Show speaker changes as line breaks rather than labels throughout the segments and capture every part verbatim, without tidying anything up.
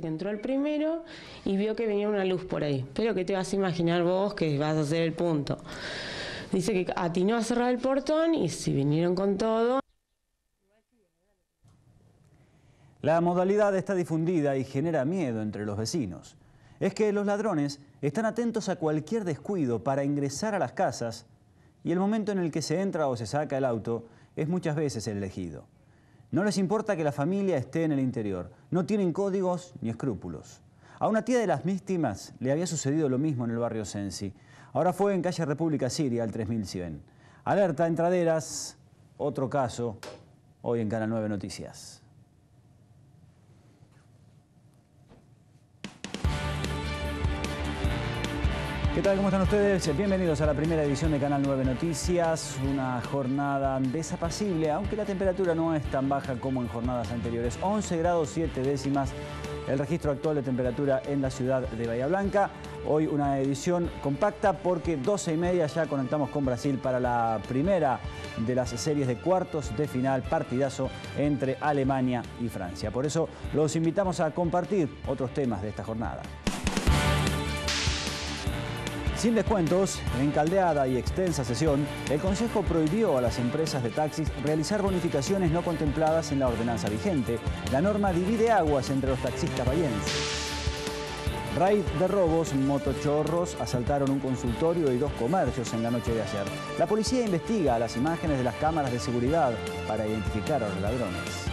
que entró el primero y vio que venía una luz por ahí. Pero ¿qué te vas a imaginar vos que vas a hacer el punto? Dice que atinó a cerrar el portón y si vinieron con todo.
La modalidad está difundida y genera miedo entre los vecinos. Es que los ladrones están atentos a cualquier descuido para ingresar a las casas y el momento en el que se entra o se saca el auto es muchas veces el elegido. No les importa que la familia esté en el interior, no tienen códigos ni escrúpulos. A una tía de las víctimas le había sucedido lo mismo en el barrio Sensi. Ahora fue en calle República Siria, al tres mil cien. Alerta Entraderas, otro caso, hoy en Canal nueve Noticias. ¿Qué tal? ¿Cómo están ustedes? Bienvenidos a la primera edición de Canal nueve Noticias. Una jornada desapacible, aunque la temperatura no es tan baja como en jornadas anteriores. once grados siete décimas el registro actual de temperatura en la ciudad de Bahía Blanca. Hoy una edición compacta porque doce y media ya conectamos con Brasil para la primera de las series de cuartos de final, partidazo entre Alemania y Francia. Por eso los invitamos a compartir otros temas de esta jornada. Sin descuentos, en caldeada y extensa sesión, el Consejo prohibió a las empresas de taxis realizar bonificaciones no contempladas en la ordenanza vigente. La norma divide aguas entre los taxistas bahienses. Raid de robos, motochorros asaltaron un consultorio y dos comercios en la noche de ayer. La policía investiga las imágenes de las cámaras de seguridad para identificar a los ladrones.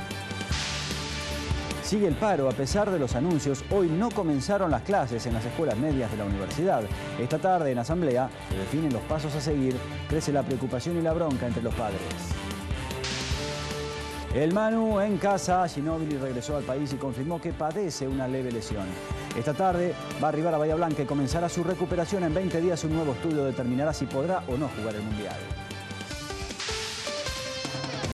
Sigue el paro. A pesar de los anuncios, hoy no comenzaron las clases en las escuelas medias de la universidad. Esta tarde en asamblea se definen los pasos a seguir. Crece la preocupación y la bronca entre los padres. El Manu en casa. Ginóbili regresó al país y confirmó que padece una leve lesión. Esta tarde va a arribar a Bahía Blanca y comenzará su recuperación. En veinte días un nuevo estudio determinará si podrá o no jugar el Mundial.